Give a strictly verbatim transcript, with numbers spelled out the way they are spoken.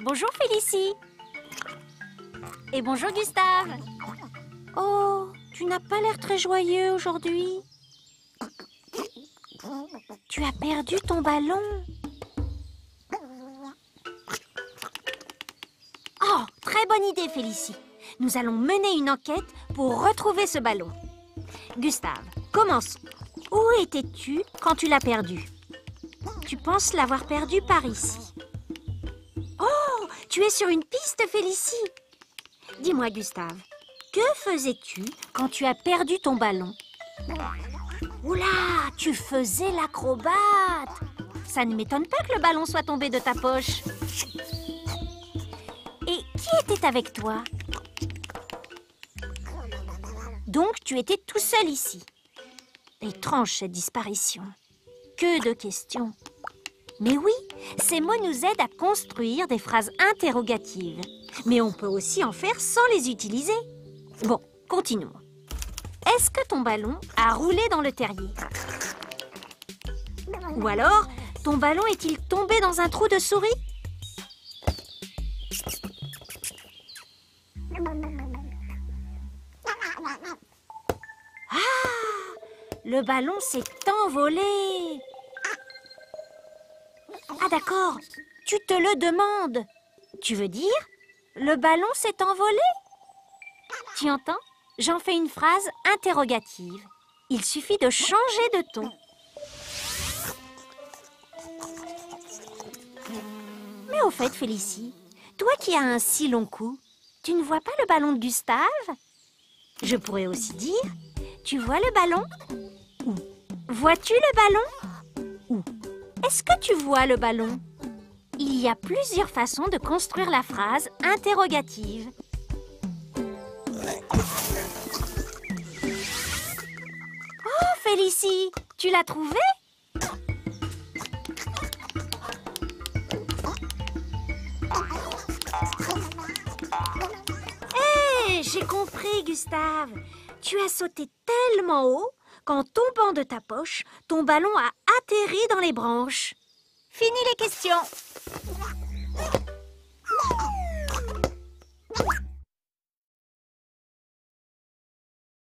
Bonjour Félicie. Et bonjour Gustave. Oh, tu n'as pas l'air très joyeux aujourd'hui. Tu as perdu ton ballon. Oh, très bonne idée Félicie. Nous allons mener une enquête pour retrouver ce ballon. Gustave, commençons. Où étais-tu quand tu l'as perdu? Tu penses l'avoir perdu par ici. Oh, tu es sur une piste, Félicie. Dis-moi, Gustave, que faisais-tu quand tu as perdu ton ballon? Oula, tu faisais l'acrobate. Ça ne m'étonne pas que le ballon soit tombé de ta poche. Et qui était avec toi? Donc, tu étais tout seul ici. Étrange cette disparition. Que de questions. Mais oui, ces mots nous aident à construire des phrases interrogatives. Mais on peut aussi en faire sans les utiliser. Bon, continuons. Est-ce que ton ballon a roulé dans le terrier? Ou alors, ton ballon est-il tombé dans un trou de souris? Ah! Le ballon s'est envolé! Ah d'accord, tu te le demandes. Tu veux dire, le ballon s'est envolé? Tu entends? J'en fais une phrase interrogative. Il suffit de changer de ton. Mais au fait, Félicie, toi qui as un si long cou, tu ne vois pas le ballon de Gustave? Je pourrais aussi dire, tu vois le ballon? Ou vois-tu le ballon? Ou est-ce que tu vois le ballon? Il y a plusieurs façons de construire la phrase interrogative. Oh, Félicie, tu l'as trouvé? Hé, hey, j'ai compris, Gustave. Tu as sauté tellement haut qu'en tombant de ta poche, ton ballon a atterri dans les branches. Fini les questions.